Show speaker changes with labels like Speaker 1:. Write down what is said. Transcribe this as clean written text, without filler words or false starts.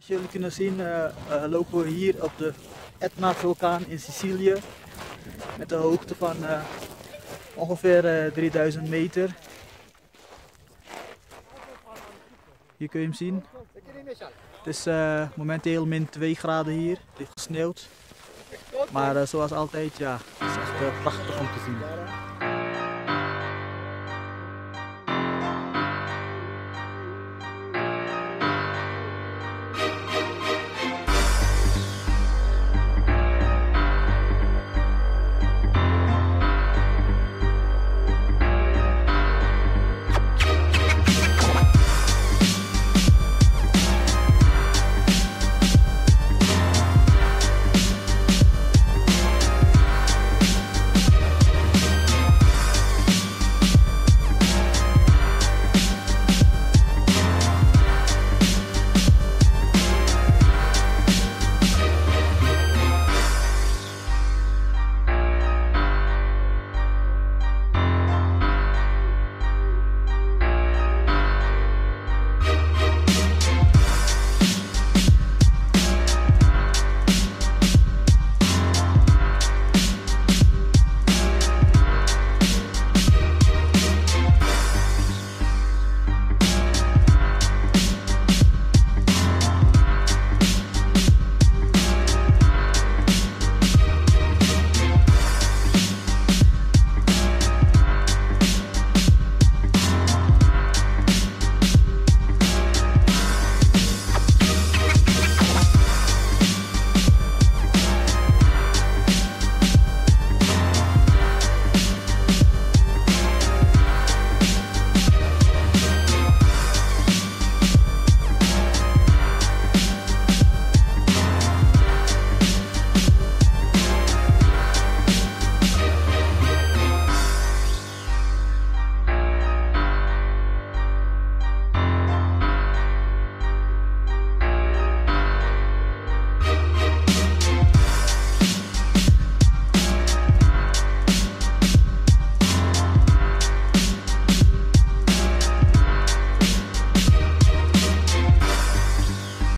Speaker 1: jullie kunnen zien lopen we hier op de Etna-vulkaan in Sicilië. Met een hoogte van ongeveer 3000 meter. Hier kun je hem zien. Het is momenteel min 2 graden hier. Het heeft gesneeuwd. Maar zoals altijd, ja, het is echt prachtig om te zien.